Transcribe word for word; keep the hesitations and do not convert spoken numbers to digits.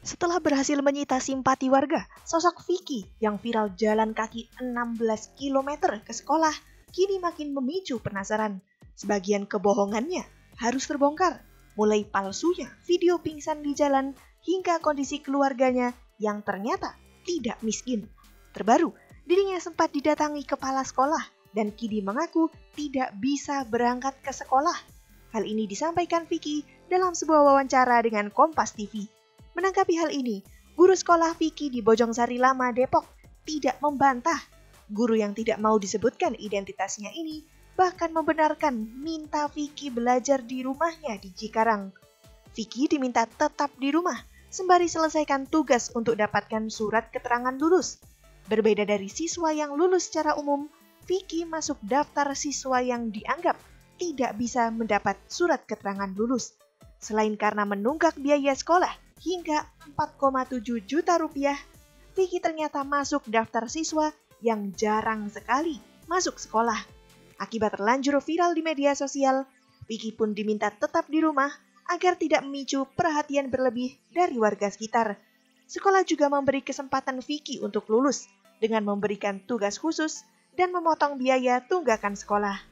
Setelah berhasil menyita simpati warga, sosok Vicky yang viral jalan kaki enam belas kilometer ke sekolah kini makin memicu penasaran. Sebagian kebohongannya harus terbongkar, mulai palsunya video pingsan di jalan hingga kondisi keluarganya yang ternyata tidak miskin. Terbaru, dirinya sempat didatangi kepala sekolah dan kini mengaku tidak bisa berangkat ke sekolah. Hal ini disampaikan Vicky dalam sebuah wawancara dengan Kompas T V. Menanggapi hal ini, guru sekolah Vicky di Bojongsari Lama, Depok tidak membantah. Guru yang tidak mau disebutkan identitasnya ini bahkan membenarkan minta Vicky belajar di rumahnya di Cikarang. Vicky diminta tetap di rumah sembari selesaikan tugas untuk dapatkan surat keterangan lulus. Berbeda dari siswa yang lulus secara umum, Vicky masuk daftar siswa yang dianggap tidak bisa mendapat surat keterangan lulus. Selain karena menunggak biaya sekolah hingga empat koma tujuh juta rupiah, Vicky ternyata masuk daftar siswa yang jarang sekali masuk sekolah. Akibat terlanjur viral di media sosial, Vicky pun diminta tetap di rumah agar tidak memicu perhatian berlebih dari warga sekitar. Sekolah juga memberi kesempatan Vicky untuk lulus dengan memberikan tugas khusus dan memotong biaya tunggakan sekolah.